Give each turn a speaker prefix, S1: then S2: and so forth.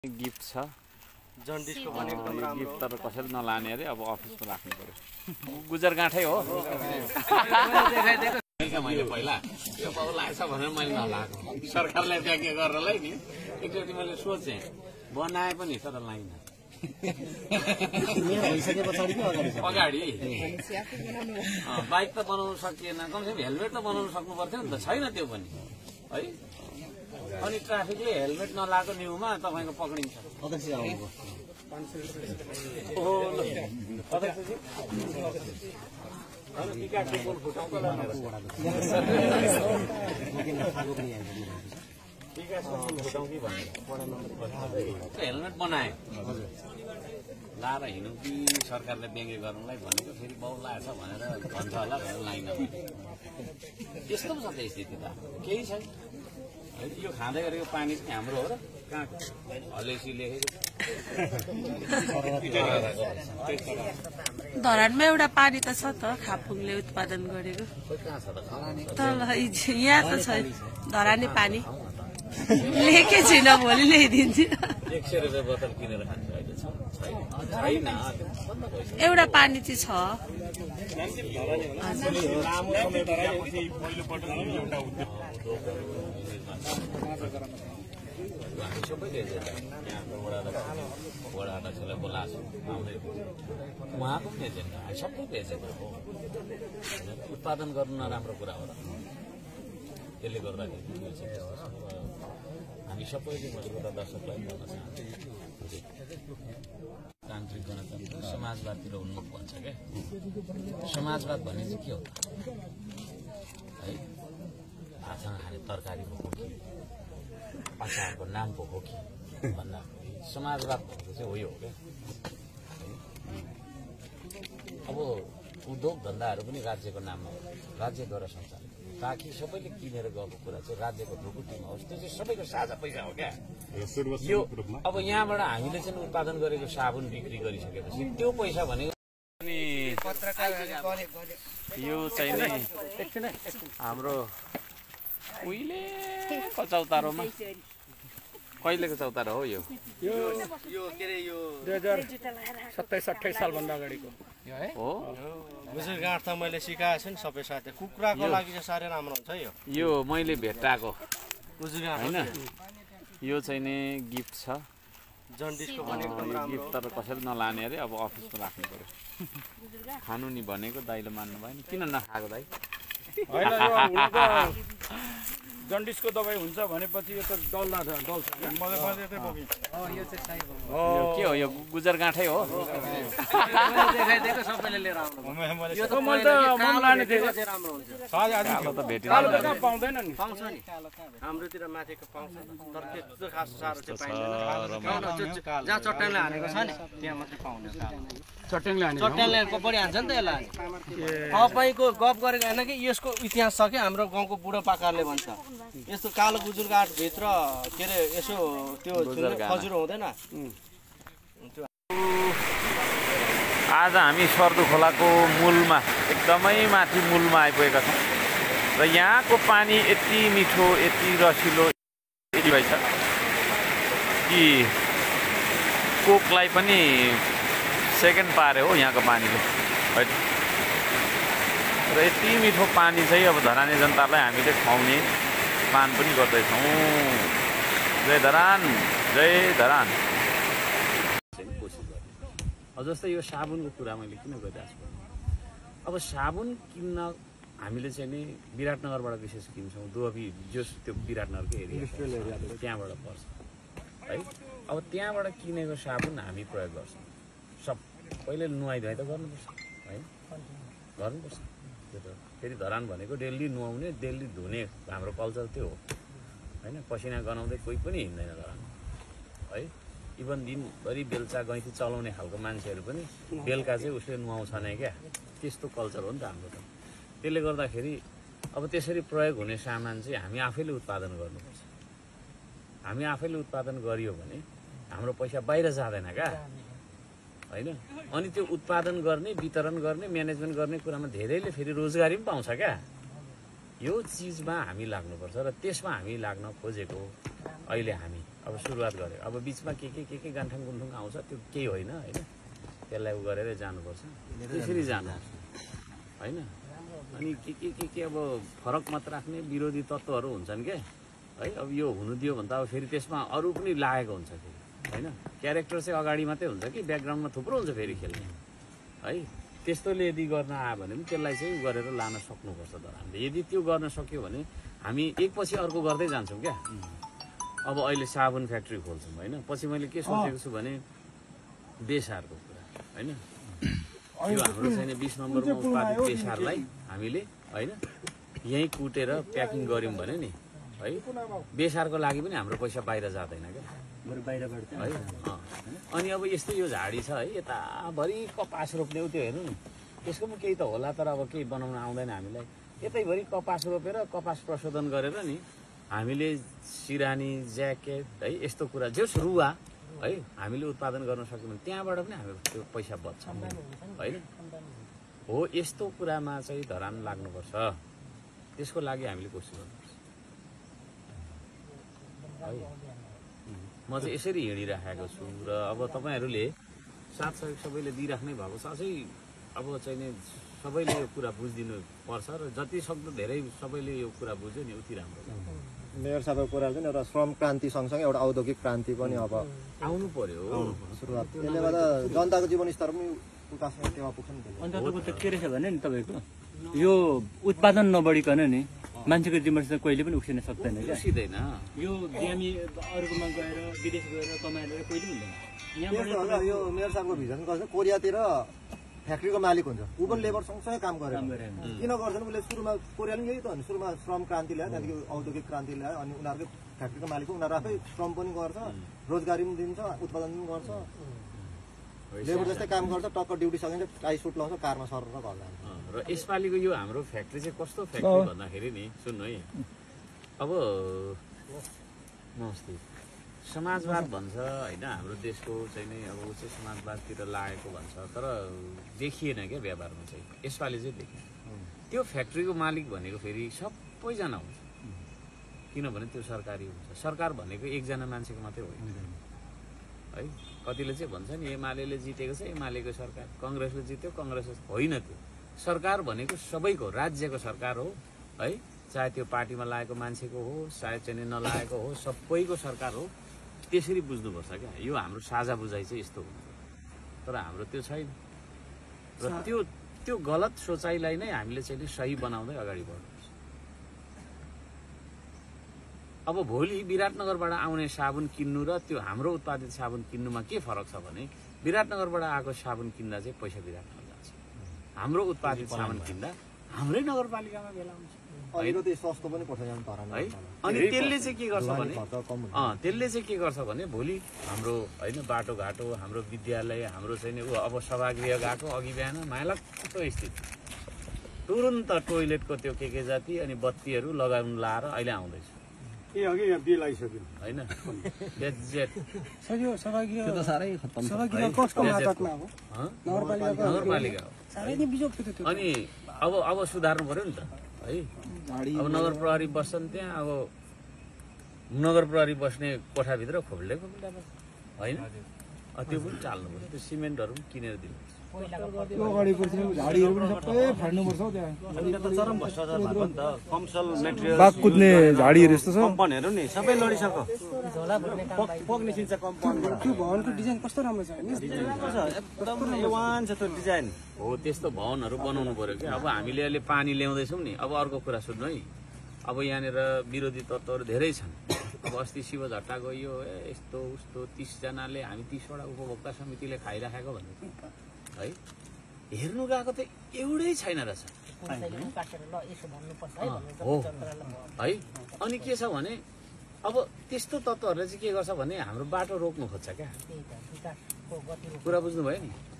S1: gift छ
S2: जन्डिसको पनि एकदम राम्रो
S1: गिफ्ट तर कसैले नलाने अरे अब अफिसमा राख्नु पर्यो गुजरगाँठै हो मैले पहिला यो बाबु लाग्छ भनेर मैले नलाएको सरकारले व्याख्या गर्नलाई नि एकचोटि मैले सोचेँ बनाए पनि तर लाइन अगाडि बाइक त बनाउनु सकिएन कमसेकम हेलमेट त बनाउनु सक्नु पर्थ्यो नि त छैन त्यो पनि है अनि ट्राफिकले हेलमेट नलाएको न्युमा तपाईको पक्रिन्छ हेलमेट बनाए लाएर हिँड्नु कि सरकारले व्यङ्ग्य गर्नुलाई भनेको फेरि बाउ लाएछ भनेर भन्छ होला भनेर लाइन त्यस्तो पो छ त स्थिति त केही छैन यो खाँदै गरेको पानी चाहिँ हाम्रो हो र कहाँको हलेसी लेखेको
S3: धरानमा एउटा पानी त छ त खापुङले उत्पादन गरेको तर यहाँ त छैन धरानी पानी लेखे छैन भोलि ल्याइदिन्छु
S1: 100 रुपियाँ बोतल किनेर खान्छ अहिले छैन
S3: एउटा पानी चाहिँ छ हामी सबैले यहाँको वडा अध्यक्षलाई बोलाएको आउँदै उहाँको पनि एजेन्डा सबैको एजेन्डा हो उत्पादन गर्नु नराम्रो कुरा हो र त्यसले गर्दाखेरि हामी सबैले मजबुत दर्शकलाई भन्न चाहन्छु तान्त्रिक गणतन्त्र समाजवादतिर उन्मुख भन्छ क्या समाजवाद भन्ने चाहिँ के हो त है हातसँग खाने तरकारी भएको कि अचारको नाम पो हो कि भन्दा समाजवाद भनेको चाहिँ हो यो हो क्या अब उद्योग धन्दाहरू पनि राज्यको नाममा हो राज्यद्वारा सञ्चालित ताकि सबैले किनेर गएको कुरा चाहिँ राज्यको ढुकुटीमा होस् त्यो चाहिँ सबैको साझा पैसा हो क्या यो अब यहाँबाट हामीले चाहिँ उत्पादन गरेको साबुन बिक्री गरिसकेपछि त्यो पैसा भनेको यो चाहिँ नि हाम्रो उहिलेको चौतारोमा कहिलेको चौतारो हो यो
S2: के अरे यो
S4: 2027-28 सालभन्दा अगाडिको
S1: हो
S2: गुजरगाँठ त मैले सिकाएको छु नि सबै साथी कुखुराको लागि चाहिँ साह्रै राम्रो हुन्छ
S1: यो मैले भेट्टाएको
S2: गुजरगाँठ
S1: हैन यो चाहिँ नि गिफ्ट छ
S2: जन्डिसको पनि एकदम राम्रो
S1: गिफ्ट तर कसैले नलाने अरे अब अफिसमा राख्नु पर्यो खानु नि भनेको दाइले मान्नु भएन किन नखाएको दाइ
S4: होइन जन्डिसको दबाई हुन्छ भनेपछि यो त डल्ला छ डल्छ
S1: के हो यो गुजरगाँठै हो
S2: देखाइदिएको सबैले लिएर आउनु यो त मैले लाने थिएँ राम्रो हुन्छ
S1: कालो त भेटिन्छ
S4: पाउँदैन नि
S2: पाउँछ नि हाम्रोतिर माथिको पाउँछ तर त्यस्तो खास साह्रो चाहिँ पाइँदैन जहाँ चट्टानले हानेको छ नि त्यहाँ मात्रै पाउने चट्टानले बढी हान्छ नि त यसलाई तपाईँको गफ गरेको होइन कि यसको इतिहास छ कि हाम्रो गाउँको बुढो पाकाले भन्छ यस्तो कालो गुजुरगाँठ भित्र के अरे यसो त्यो खजुरो हुँदैन
S1: आज हामी सर्दु खोलाको मूलमा एकदमै माथि मूलमा आइपुगेका छौँ र यहाँको पानी यति मिठो यति रसिलो यति भएछ कि कोकलाई पनि सेकेन्ड पार्यो हो यहाँको पानीले है र यति मिठो पानी चाहिँ अब धरानी जनतालाई हामीले खुवाउने प्लान पनि गर्दैछौँ जय धरान जय धरान जस्तै यो साबुनको कुरा मैले किन गरिरहेको छु अब साबुन किन्न हामीले चाहिँ नि विराटनगरबाट विशेष किन्छौँ दुबी जो त्यो विराटनगरको एरिया त्यहाँबाट पर्छ है अब त्यहाँबाट किनेको साबुन हामी प्रयोग गर्छौँ सबैले नुहाइधुवाइ त गर्नुपर्छ है गर्नुपर्छ त्यो त फेरि धरान भनेको डेली नुहाउने डेली धुने हाम्रो कल्चर त्यो हो होइन पसिना गनाउँदै कोही पनि हिँड्दैन धरान है इभन दिनभरि बेलुका गैँथी चलाउने खालको मान्छेहरू पनि बेलुका चाहिँ उसले नुहाउँछ नै क्या त्यस्तो कल्चर हो नि त हाम्रो त त्यसले गर्दाखेरि अब त्यसरी प्रयोग हुने सामान चाहिँ हामी आफैले उत्पादन गर्नुपर्छ हामी आफैले उत्पादन गरियो भने हाम्रो पैसा बाहिर जाँदैन क्या होइन अनि त्यो उत्पादन गर्ने वितरण गर्ने म्यानेजमेन्ट गर्ने कुरामा धेरैले फेरि रोजगारी पनि पाउँछ क्या यो चिजमा हामी लाग्नुपर्छ र त्यसमा हामी लाग्न खोजेको अहिले हामी अब सुरुवात गरे अब बिचमा के गान्ठाङ गुन्ठुङ आउँछ त्यो केही होइन होइन त्यसलाई उ गरेर जानुपर्छ त्यसरी जानु होइन अनि के अब फरक मत राख्ने विरोधी तत्त्वहरू हुन्छन् के है अब यो हुनु दियो भने त अब फेरि त्यसमा अरू पनि लागेको हुन्छ फेरि होइन क्यारेक्टर चाहिँ अगाडि मात्रै हुन्छ कि ब्याकग्राउन्डमा थुप्रो हुन्छ फेरि खेल्ने है त्यस्तोले यदि गर्न आयो भने पनि त्यसलाई चाहिँ उ गरेर लान सक्नुपर्छ तर हामीले यदि त्यो गर्न सक्यो भने हामी एकपछि अर्को गर्दै जान्छौँ क्या अब अहिले साबुन फ्याक्ट्री खोल्छौँ होइन पछि मैले के सोचेको छु भने बेसारको कुरा होइन यो हाम्रो चाहिँ 20 नम्बरमा उत्पादित बेसारलाई हामीले होइन यहीँ कुटेर प्याकिङ गऱ्यौँ भने नि है बेसारको लागि पनि हाम्रो पैसा बाहिर जाँदैन क्या है अनि अब यस्तै यो झाडी छ है यताभरि कपास रोप्ने त्यो हेर्नु नि त्यसको पनि केही त होला तर अब केही बनाउन आउँदैन हामीलाई यतैभरि कपास रोपेर कपास प्रशोधन गरेर नि हामीले सिरानी ज्याकेट है यस्तो कुरा जस रुवा है हामीले उत्पादन गर्न सक्यौँ भने त्यहाँबाट पनि हाम्रो त्यो पैसा बच्छ होइन हो यस्तो कुरामा चाहिँ धरान लाग्नुपर्छ त्यसको लागि हामीले कोसिस गर्नुपर्छ है म चाहिँ यसरी हिँडिराखेको छु र अब तपाईँहरूले साथ सहयोग सबैले दिइराख्नै भएको छ अझै अब चाहिँ नि सबैले यो कुरा बुझिदिनु पर्छ र जति सक्दो धेरै सबैले यो कुरा बुझ्यो नि उति राम्रो
S5: मेयर साहबको कुरा चाहिँ एउटा श्रम क्रान्ति सँगसँगै एउटा औद्योगिक क्रान्ति पनि अब
S1: आउनु पर्यो
S5: सुरुवात त्यसले गर्दा जनताको जीवनस्तर पनि उकास्ने टेवा पुग्छ नि
S6: अन्त तपाईँको त के रहेछ भने नि तपाईँको यो उत्पादन नबढिकन नि मान्छेको जीवनस्तर कहिले पनि उक्सिन सक्दैन क्या
S1: सिधैन
S6: यो बिरामी अरूकोमा गएर विदेश गएर कमाएर कहिले पनि हुँदैन
S5: यो मेयर साहबको भिजन गर्छ कोरियातिर फ्याक्ट्रीको मालिक हुन्छ ऊ पनि लेबर सँगसँगै काम गरेर किन गर्छन् उसले सुरुमा कोरियाले यही त हो नि सुरुमा श्रम क्रान्ति ल्यायो त्यहाँदेखि औद्योगिक क्रान्ति ल्यायो अनि उनीहरूकै फ्याक्ट्रीको मालिक उनीहरू आफै श्रम पनि गर्छ रोजगारी पनि दिन्छ उत्पादन पनि गर्छ लेबर जस्तै काम गर्छ टक्क ड्युटी सकिन्छ टाई सुट लाउँछ कारमा सरेर घर जान्छ
S1: र यसपालिको यो हाम्रो फ्याक्ट्री चाहिँ कस्तो फ्याक्ट्री भन्दाखेरि नि सुन्नु है अब नमस्ते समाजवाद भन्छ होइन हाम्रो देशको चाहिँ नै अब ऊ चाहिँ समाजवादतिर लागेको भन्छ तर देखिएन क्या व्यवहारमा चाहिँ यसपालि चाहिँ देखिएन त्यो फ्याक्ट्रीको मालिक भनेको फेरि सबैजना हुन्छ किनभने त्यो सरकारी हुन्छ सरकार भनेको एकजना मान्छेको मात्रै होइन है कतिले चाहिँ भन्छ नि एमाले जितेको छ एमालेको सरकार कङ्ग्रेसले जित्यो कङ्ग्रेस होइन त्यो सरकार भनेको सबैको राज्यको सरकार हो है चाहे त्यो पार्टीमा लागेको मान्छेको हो चाहे चाहिँ नलागेको हो सबैको सरकार हो त्यसरी बुझ्नुपर्छ क्या यो हाम्रो साझा बुझाइ चाहिँ यस्तो हुन्छ तर हाम्रो त्यो छैन र त्यो गलत सोचाइलाई नै हामीले चाहिँ सही बनाउँदै अगाडि बढ्नुपर्छ अब भोलि विराटनगरबाट आउने साबुन किन्नु र त्यो हाम्रो उत्पादित साबुन किन्नुमा के फरक छ भने विराटनगरबाट आएको साबुन किन्दा चाहिँ पैसा विराटनगर जान्छ हाम्रो उत्पादित साबुन किन्दा हाम्रै नगरपालिकामा भेला हुन्छ
S5: अलिकति सस्तो पनि पर्छ यहाँ धरानमा
S1: है अनि त्यसले चाहिँ के गर्छ भने त्यसले चाहिँ के गर्छ भने भोलि हाम्रो होइन बाटोघाटो हाम्रो विद्यालय हाम्रो चाहिँ नि अब सभागृह गएको अघि बिहान माइलक्को स्थिति तुरुन्त टोइलेटको त्यो के जाति अनि बत्तीहरू लगाउन लाएर अहिले आउँदैछ
S4: ए अघि यहाँ बिल आइसक्यो
S1: होइन नगरपालिका हो अनि अब सुधार्नु पर्यो नि त है अब नगर प्रहरी बस्छन् त्यहाँ अब नगर प्रहरी बस्ने कोठाभित्र खोल्दै होइन त्यो पनि चाल्नु पर्छ त्यो सिमेन्टहरू पनि किनेर दिनुपर्छ
S6: बाघ कुद्ने झाडीहरू यस्तो छ
S2: कम्पनहरू नि सबै लडिसक्यो पक निस्किन्छ कम्पनबाट
S7: त्यो भवनको डिजाइन कस्तो राम्रो छ
S2: एकदम एवान छ त्यो डिजाइन
S1: हो त्यस्तो भवनहरू बनाउनु पर्यो कि अब हामीले अहिले पानी ल्याउँदैछौँ नि अब अर्को कुरा सुन्नु है अब यहाँनिर विरोधी तत्त्वहरू धेरै छन् अब अस्ति शिवझट्टा गयो यस्तो उस्तो 30 जनाले हामी 30वटा उपभोक्ता समितिले खाइराखेको भन्ने है हेर्नु गएको त एउटै छैन रहेछ हो है अनि के छ भने अब त्यस्तो तत्त्वहरूले चाहिँ के गर्छ भने हाम्रो बाटो रोक्नु खोज्छ क्या कुरा बुझ्नु भयो नि